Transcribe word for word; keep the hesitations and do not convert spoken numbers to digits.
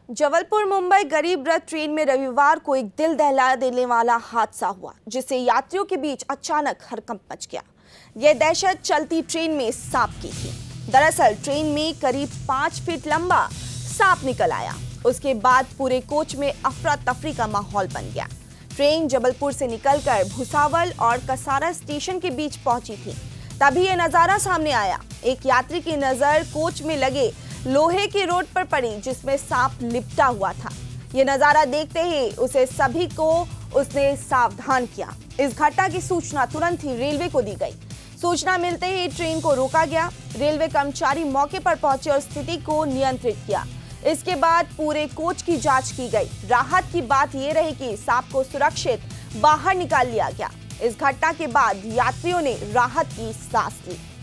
जबलपुर मुंबई गरीब रथ ट्रेन में रविवार को एक दिल दहला देने वाला हादसा हुआ, जिससे यात्रियों के बीच अचानक हड़कंप मच गया। यह दहशत चलती ट्रेन में सांप की थी। दरअसल ट्रेन में करीब पाँच फीट लंबा सांप निकल आया। उसके बाद पूरे कोच में अफरा तफरी का माहौल बन गया। ट्रेन जबलपुर से निकलकर भुसावल और कसारा स्टेशन के बीच पहुंची थी। तभी यह नजारा सामने आया। एक यात्री की नजर कोच में लगे लोहे की रोड पर पड़ी, जिसमें सांप लिपटा हुआ था। ये नजारा देखते ही उसे सभी को उसने सावधान किया। इस घटना की सूचना तुरंत ही रेलवे को दी गई। सूचना मिलते ही ट्रेन को रोका गया। रेलवे कर्मचारी मौके पर पहुंचे और स्थिति को नियंत्रित किया। इसके बाद पूरे कोच की जांच की गई। राहत की बात यह रही कि सांप को सुरक्षित बाहर निकाल लिया गया। इस घटना के बाद यात्रियों ने राहत की सांस ली।